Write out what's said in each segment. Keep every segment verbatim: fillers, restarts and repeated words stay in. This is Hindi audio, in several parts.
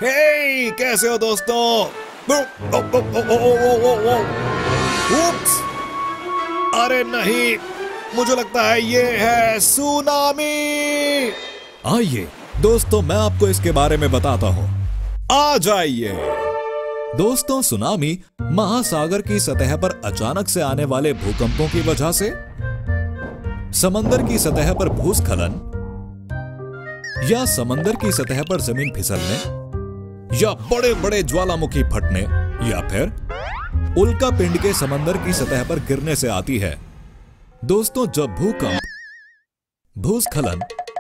हे, कैसे हो दोस्तों? ओ, ओ, ओ, ओ, ओ, ओ, ओ, ओ, ओ। उप्स, अरे नहीं, मुझे लगता है ये है सुनामी। आइए दोस्तों, मैं आपको इसके बारे में बताता हूँ। आ जाइए दोस्तों। सुनामी महासागर की सतह पर अचानक से आने वाले भूकंपों की वजह से, समंदर की सतह पर भूस्खलन, या समंदर की सतह पर जमीन फिसलने, या बड़े बड़े ज्वालामुखी फटने, या फिर उल्का पिंड के समंदर की सतह पर गिरने से आती है। दोस्तों, जब भूकंप, भूस्खलन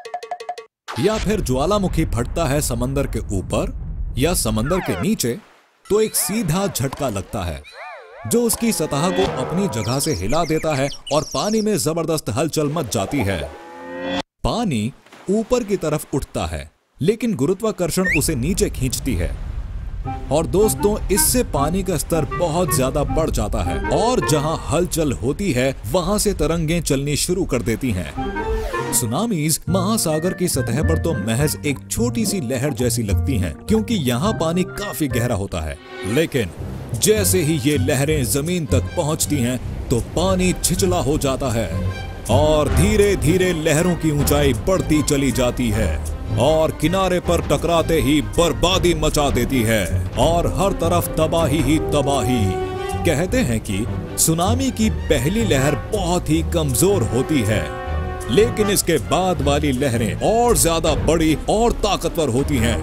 या फिर ज्वालामुखी फटता है समंदर के ऊपर या समंदर के नीचे, तो एक सीधा झटका लगता है जो उसकी सतह को अपनी जगह से हिला देता है और पानी में जबरदस्त हलचल मच जाती है। पानी ऊपर की तरफ उठता है, लेकिन गुरुत्वाकर्षण उसे नीचे खींचती है और दोस्तों, इससे पानी का स्तर बहुत ज्यादा बढ़ जाता है और जहां हलचल होती है वहां से तरंगें चलनी शुरू कर देती हैं। सुनामीज महासागर की सतह पर तो महज एक छोटी सी लहर जैसी लगती हैं, क्योंकि यहाँ पानी काफी गहरा होता है। लेकिन जैसे ही ये लहरें जमीन तक पहुँचती हैं तो पानी छिछला हो जाता है और धीरे धीरे लहरों की ऊंचाई बढ़ती चली जाती है और किनारे पर टकराते ही बर्बादी मचा देती है और हर तरफ तबाही ही तबाही। कहते हैं कि सुनामी की पहली लहर बहुत ही कमजोर होती है, लेकिन इसके बाद वाली लहरें और ज्यादा बड़ी और ताकतवर होती हैं।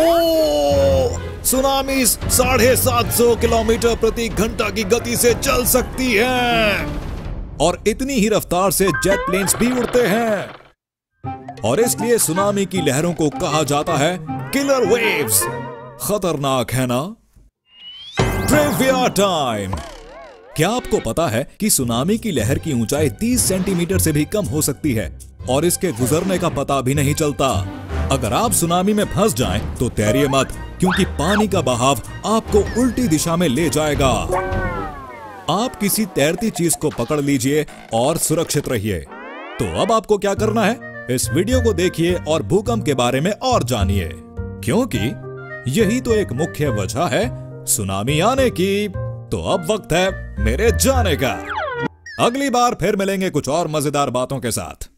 ओ, सुनामी साढ़े सात सौ किलोमीटर प्रति घंटा की गति से चल सकती है और इतनी ही रफ्तार से जेट प्लेन्स भी उड़ते हैं और इसलिए सुनामी की लहरों को कहा जाता है किलर वेव्स। खतरनाक है ना? Trivia time. क्या आपको पता है कि सुनामी की लहर की ऊंचाई तीस सेंटीमीटर से भी कम हो सकती है और इसके गुजरने का पता भी नहीं चलता। अगर आप सुनामी में फंस जाएं तो तैरिए मत, क्योंकि पानी का बहाव आपको उल्टी दिशा में ले जाएगा। आप किसी तैरती चीज को पकड़ लीजिए और सुरक्षित रहिए। तो अब आपको क्या करना है? इस वीडियो को देखिए और भूकंप के बारे में और जानिए, क्योंकि यही तो एक मुख्य वजह है सुनामी आने की। तो अब वक्त है मेरे जाने का। अगली बार फिर मिलेंगे कुछ और मजेदार बातों के साथ।